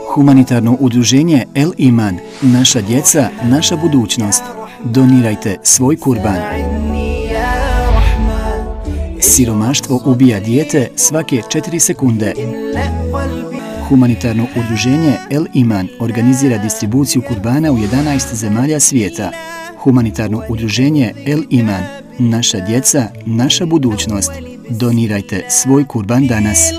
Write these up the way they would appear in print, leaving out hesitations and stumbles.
Humanitarno udruženje El Iman, naša djeca, naša budućnost. Donirajte svoj kurban. Siromaštvo ubija dijete svake 4 sekunde. Humanitarno udruženje El Iman organizira distribuciju kurbana u 11 zemalja svijeta. Humanitarno udruženje El Iman, naša djeca, naša budućnost. Donirajte svoj kurban danas.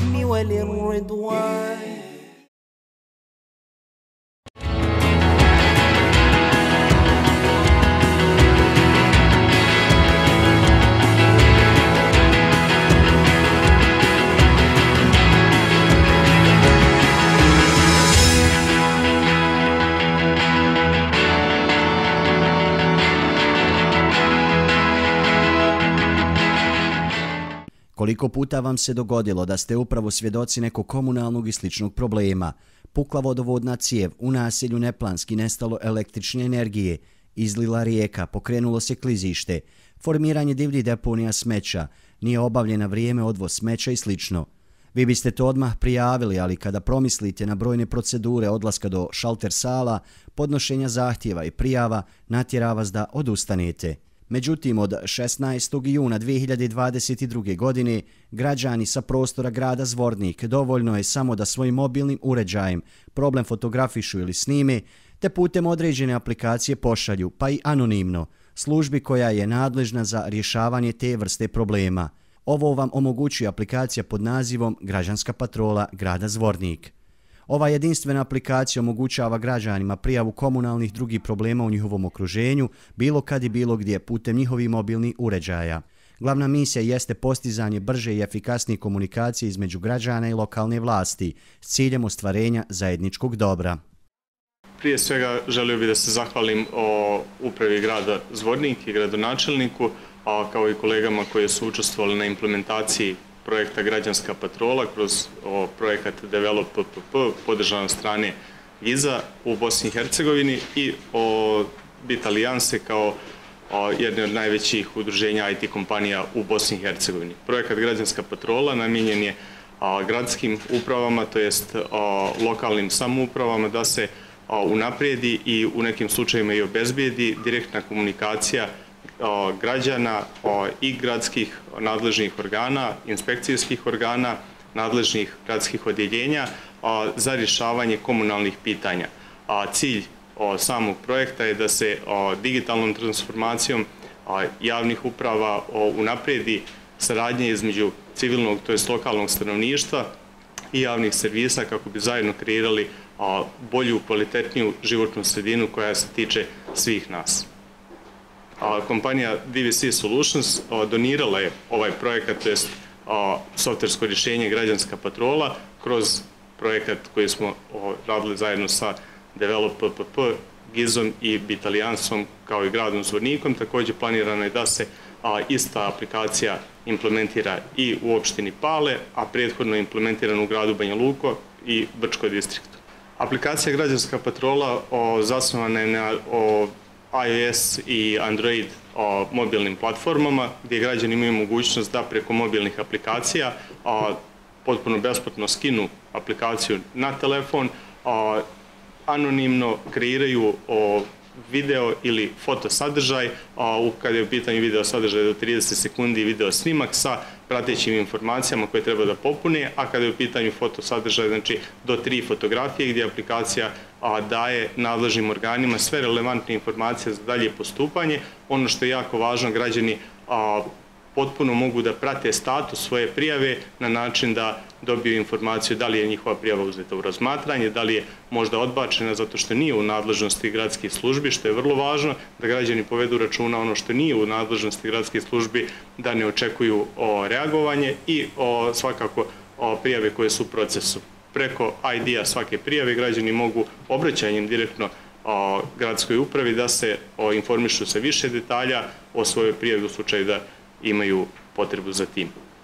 Koliko puta vam se dogodilo da ste upravo svjedoci nekog komunalnog i sličnog problema? Pukla vodovodna cijev, u naselju neplanski nestalo električne energije, izlila rijeka, pokrenulo se klizište, formiranje divljih deponija smeća, nije obavljen na vrijeme odvoz smeća i slično. Vi biste to odmah prijavili, ali kada promislite na brojne procedure odlaska do šalter sala, podnošenja zahtjeva i prijava, natjera vas da odustanete. Međutim, od 16. juna 2022. godine građani sa prostora grada Zvornik dovoljno je samo da svojim mobilnim uređajem problem fotografišu ili snime, te putem određene aplikacije pošalju, pa i anonimno, službi koja je nadležna za rješavanje te vrste problema. Ovo vam omogućuje aplikacija pod nazivom Građanska patrola grada Zvornik. Ova jedinstvena aplikacija omogućava građanima prijavu komunalnih drugih problema u njihovom okruženju, bilo kad i bilo gdje, putem njihovih mobilnih uređaja. Glavna misija jeste postizanje brže i efikasnije komunikacije između građana i lokalne vlasti s ciljem ostvarenja zajedničkog dobra. Prije svega želio bih da se zahvalim upravi grada Zvornik i gradonačelniku, kao i kolegama koji su učestvovali na implementaciji projekta Građanska patrola kroz projekat Develop PPP podržan od strane GIZ-a u Bosni i Hercegovini i BIT Alijanse kao jedne od najvećih udruženja IT kompanija u Bosni i Hercegovini. Projekat Građanska patrola namijenjen je gradskim upravama, to jest lokalnim samoupravama, da se unaprijedi i u nekim slučajima i obezbijedi direktna komunikacija građana i gradskih nadležnih organa, inspekcijskih organa, nadležnih gradskih odjeljenja za rješavanje komunalnih pitanja. Cilj samog projekta je da se digitalnom transformacijom javnih uprava unaprijedi saradnje između civilnog, to jest lokalnog stanovništva i javnih servisa kako bi zajedno kreirali bolju, kvalitetniju životnu sredinu koja se tiče svih nas. Kompanija DVC Solutions donirala je ovaj projekat, to jest softversko rješenje Građanska patrola, kroz projekat koji smo radili zajedno sa Develop PPP, GIZ-om i BIT Alijansom kao i gradom Zvornikom. Također planirano je da se ista aplikacija implementira i u opštini Pale, a prethodno je implementirana u gradu Banja Luka i Brčkoj distriktu. Aplikacija Građanska patrola zasnovana je na iOS i Android mobilnim platformama gdje građani imaju mogućnost da preko mobilnih aplikacija potpuno besplatno skinu aplikaciju na telefon, anonimno kreiraju video ili foto sadržaj, kada je u pitanju video sadržaj do 30 sekundi video snimak sa pratećim informacijama koje treba da popune, a kada je u pitanju foto sadržaj, znači do 3 fotografije gdje aplikacija daje nadležnim organima sve relevantne informacije za dalje postupanje. Ono što je jako važno, građani potpuno mogu da prate status svoje prijave na način da dobiju informaciju da li je njihova prijava uzeta u razmatranje, da li je možda odbačena zato što nije u nadležnosti gradskih službi, što je vrlo važno da građani povedu računa ono što nije u nadležnosti gradskih službi, da ne očekuju reagovanje i svakako prijave koje su u procesu. Preko ID-a svake prijave građani mogu obraćanjem direktno gradskoj upravi da se informišu sa više detalja o svojoj prijavi u slučaju da imaju potrebu za tim.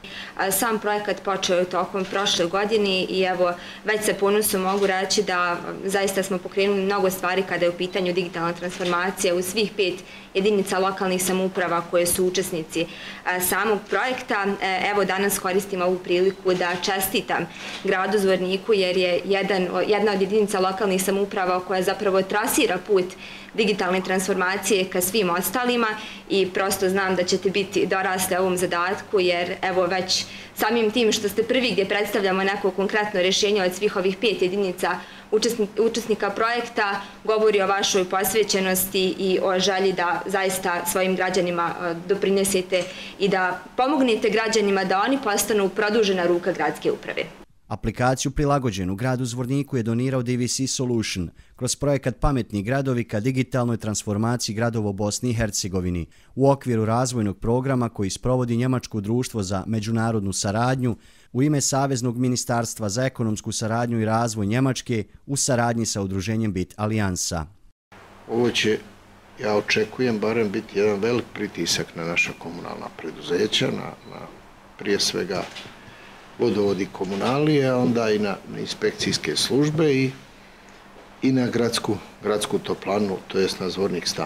Sam projekat počeo je tokom prošle godine i evo već sa ponosom mogu reći da zaista smo pokrenuli mnogo stvari kada je u pitanju digitalna transformacija u svih 5 jedinica lokalnih samouprava koje su učesnici samog projekta. Evo danas koristim ovu priliku da čestitam gradu Zvorniku jer je jedna od jedinica lokalnih samouprava koja zapravo trasira put digitalne transformacije ka svim ostalima i prosto znam da ćete biti dorasli ovom zadatku jer evo već samim tim što ste prvi gdje predstavljamo neko konkretno rješenje od svih ovih 5 jedinica učesnika projekta govori o vašoj posvećenosti i o želji da zaista svojim građanima doprinesete i da pomognete građanima da oni postanu produžena ruka gradske uprave. Aplikaciju prilagođenu gradu Zvorniku je donirao DVC Solution kroz projekat Pametni gradovi ka digitalnoj transformaciji gradova u Bosni i Hercegovini u okviru razvojnog programa koji sprovodi Njemačko društvo za međunarodnu saradnju u ime Saveznog ministarstva za ekonomsku saradnju i razvoj Njemačke u saradnji sa udruženjem BIT Alijansa. Ovo će, ja očekujem, barem biti jedan velik pritisak na naša komunalna preduzeća, na prije svega vodovodi komunalije, a onda i na inspekcijske službe i na gradsku toplanu, to jest na Zvornik stan.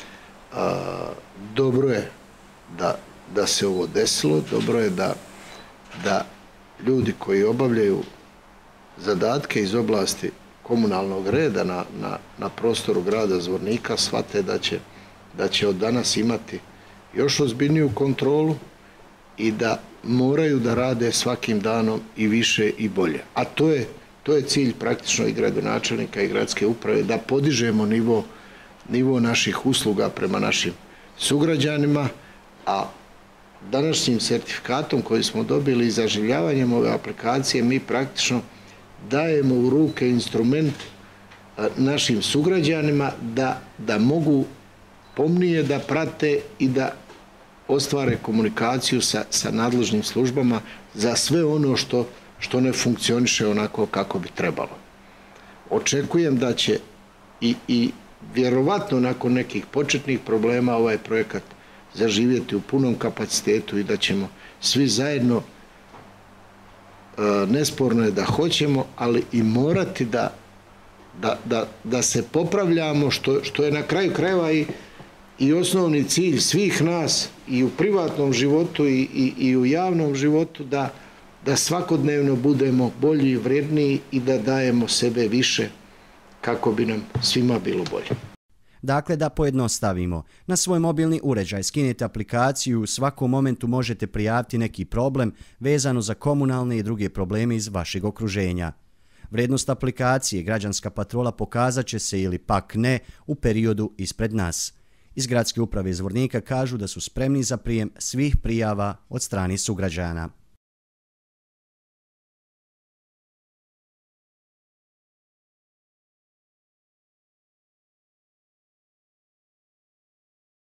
Dobro je da se ovo desilo, dobro je da ljudi koji obavljaju zadatke iz oblasti komunalnog reda na prostoru grada Zvornika shvate da će od danas imati još ozbiljniju kontrolu i da moraju da rade svakim danom i više i bolje. A to je cilj praktično i gradonačelnika i gradske uprave, da podižemo nivo naših usluga prema našim sugrađanima, a današnjim sertifikatom koji smo dobili i zaživljavanjem ove aplikacije mi praktično dajemo u ruke instrument našim sugrađanima da mogu pomnije da prate i da ostvare komunikaciju sa nadležnim službama za sve ono što ne funkcioniše onako kako bi trebalo. Očekujem da će i vjerovatno nakon nekih početnih problema ovaj projekat zaživjeti u punom kapacitetu i da ćemo svi zajedno, nesporno je da hoćemo, ali i morati da se popravljamo, što je na kraju krajeva i osnovni cilj svih nas i u privatnom životu i u javnom životu, da svakodnevno budemo bolji i vredniji i da dajemo sebe više kako bi nam svima bilo bolje. Dakle, da pojednostavimo, na svoj mobilni uređaj skinete aplikaciju, u svakom momentu možete prijaviti neki problem vezano za komunalne i druge probleme iz vašeg okruženja. Vrednost aplikacije Građanska patrola pokazat će se ili pak ne u periodu ispred nas. Iz Gradske uprave Zvornika kažu da su spremni za prijem svih prijava od strane sugrađana.